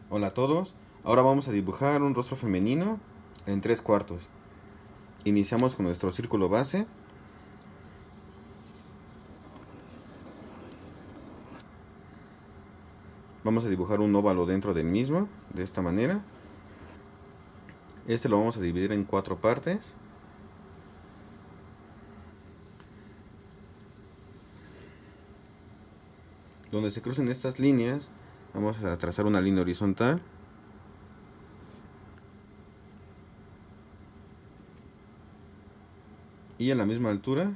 Hola a todos, ahora vamos a dibujar un rostro femenino en 3/4. Iniciamos con nuestro círculo base. Vamos a dibujar un óvalo dentro del mismo, de esta manera. Este lo vamos a dividir en 4 partes. Donde se crucen estas líneas, vamos a trazar una línea horizontal. Y a la misma altura,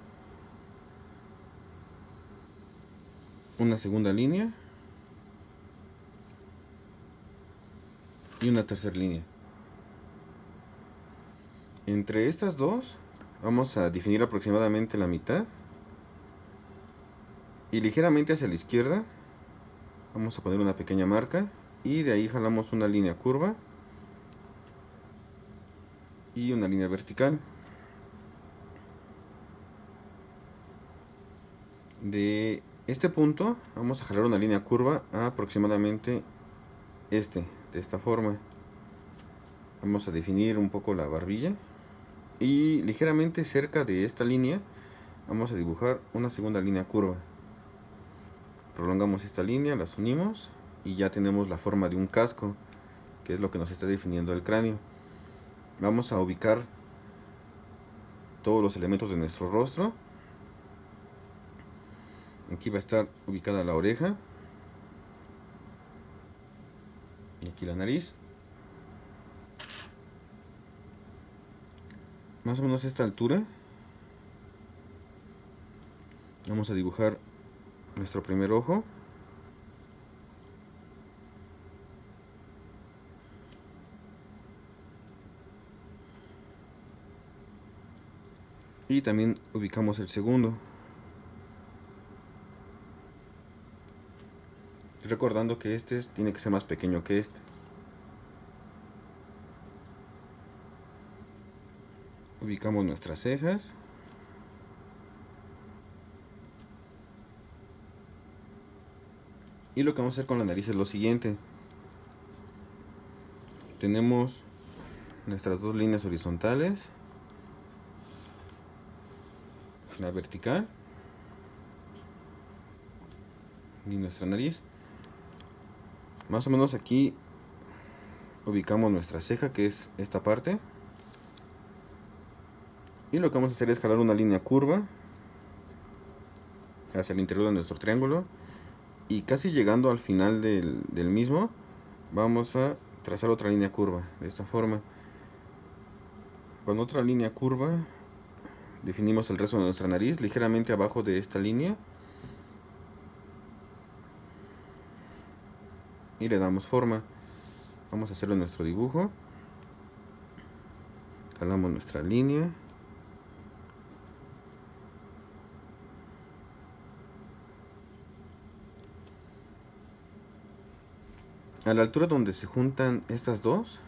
una segunda línea. Y una tercera línea. Entre estas dos, vamos a definir aproximadamente la mitad. Y ligeramente hacia la izquierda, vamos a poner una pequeña marca. Y de ahí jalamos una línea curva y una línea vertical. De este punto vamos a jalar una línea curva a aproximadamente de esta forma. Vamos a definir un poco la barbilla y ligeramente cerca de esta línea vamos a dibujar una segunda línea curva. Prolongamos esta línea, las unimos y ya tenemos la forma de un casco, que es lo que nos está definiendo el cráneo. Vamos a ubicar todos los elementos de nuestro rostro. Aquí va a estar ubicada la oreja y aquí la nariz. Más o menos a esta altura vamos a dibujar nuestro primer ojo. Y también ubicamos el segundo. Recordando que este tiene que ser más pequeño que este. Ubicamos nuestras cejas. Y lo que vamos a hacer con la nariz es lo siguiente. Tenemos nuestras dos líneas horizontales. La vertical. Y nuestra nariz. Más o menos aquí ubicamos nuestra ceja, que es esta parte. Y lo que vamos a hacer es jalar una línea curva hacia el interior de nuestro triángulo. Y casi llegando al final del mismo, vamos a trazar otra línea curva, de esta forma. Con otra línea curva definimos el resto de nuestra nariz, ligeramente abajo de esta línea. Y le damos forma. Vamos a hacerlo en nuestro dibujo. Jalamos nuestra línea. A la altura donde se juntan estas dos,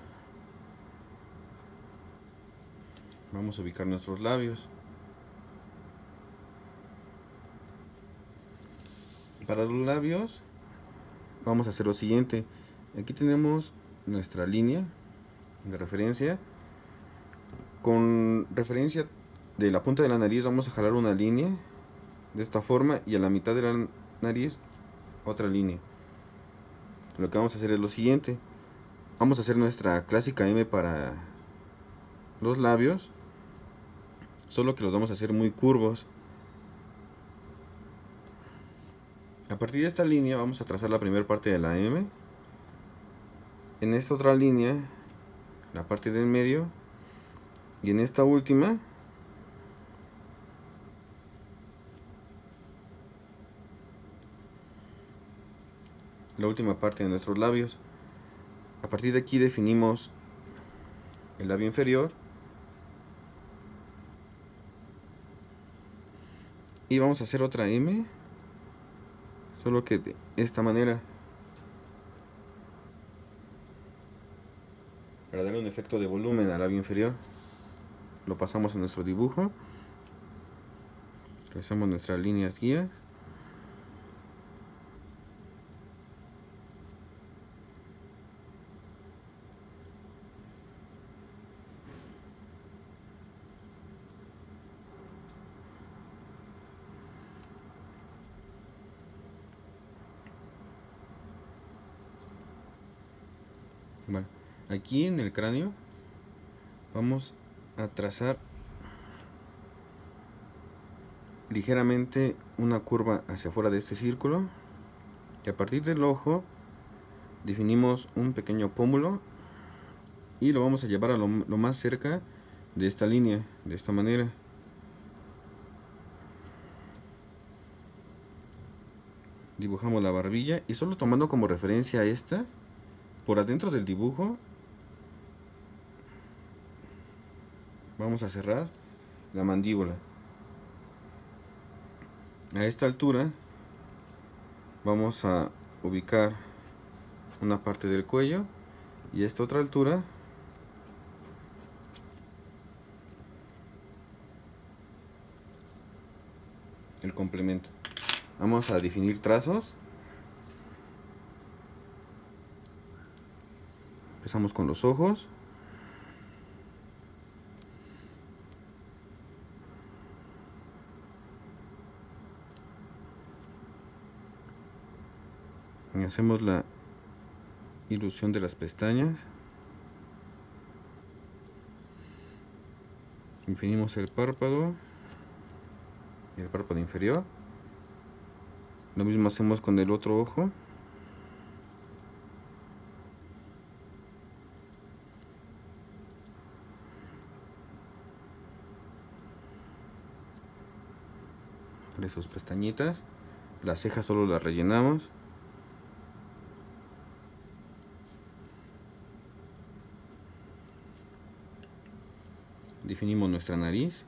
vamos a ubicar nuestros labios. Para los labios vamos a hacer lo siguiente. Aquí tenemos nuestra línea de referencia. Con referencia de la punta de la nariz vamos a jalar una línea de esta forma y a la mitad de la nariz otra línea. Lo que vamos a hacer es lo siguiente. Vamos a hacer nuestra clásica M para los labios, solo que los vamos a hacer muy curvos. A partir de esta línea vamos a trazar la primera parte de la M. En esta otra línea, la parte del medio. Y en esta última, la última parte de nuestros labios. A partir de aquí definimos el labio inferior. Y vamos a hacer otra M, solo que de esta manera, para darle un efecto de volumen al labio inferior. Lo pasamos a nuestro dibujo. Trazamos nuestras líneas guías. Bueno, aquí en el cráneo vamos a trazar ligeramente una curva hacia afuera de este círculo, y a partir del ojo definimos un pequeño pómulo y lo vamos a llevar a lo más cerca de esta línea, de esta manera. Dibujamos la barbilla y solo tomando como referencia esta, por adentro del dibujo vamos a cerrar la mandíbula. A esta altura vamos a ubicar una parte del cuello y a esta otra altura el complemento. Vamos a definir trazos. Empezamos con los ojos. Y hacemos la ilusión de las pestañas. Definimos el párpado y el párpado inferior. Lo mismo hacemos con el otro ojo. Por sus pestañitas. Las cejas solo las rellenamos. Definimos nuestra nariz.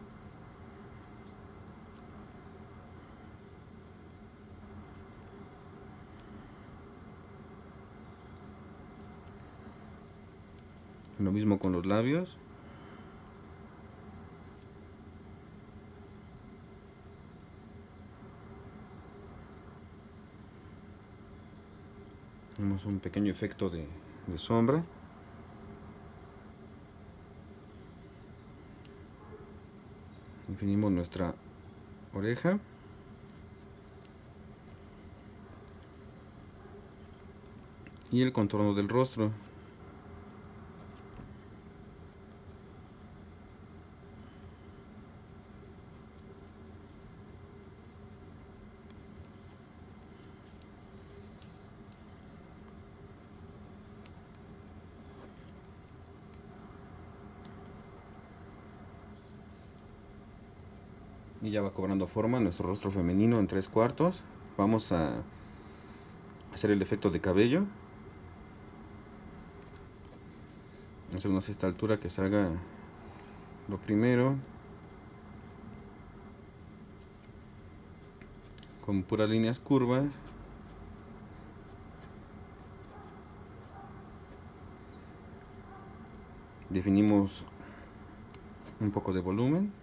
Lo mismo con los labios. Tenemos un pequeño efecto de sombra. Definimos nuestra oreja. Y el contorno del rostro. Y ya va cobrando forma nuestro rostro femenino en 3/4. Vamos a hacer el efecto de cabello. Hacemos esta altura que salga lo primero, con puras líneas curvas. Definimos un poco de volumen.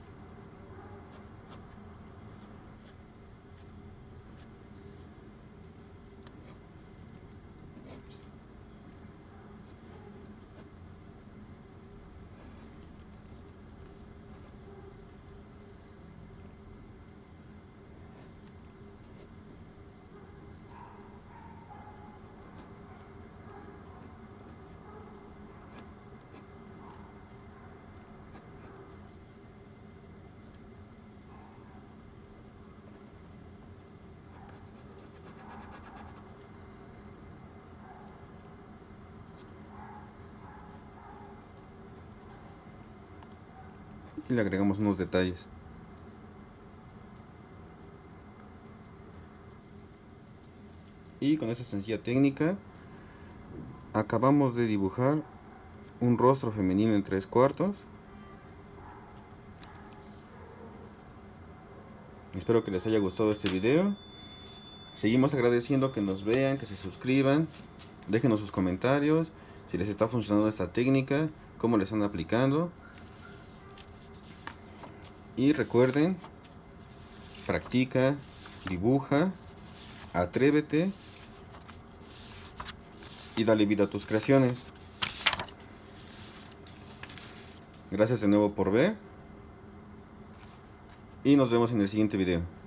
Y le agregamos unos detalles. Y con esta sencilla técnica acabamos de dibujar un rostro femenino en 3/4. Espero que les haya gustado este video. Seguimos agradeciendo que nos vean, que se suscriban, déjenos sus comentarios si les está funcionando esta técnica, cómo le están aplicando. Y recuerden, practica, dibuja, atrévete y dale vida a tus creaciones. Gracias de nuevo por ver y nos vemos en el siguiente video.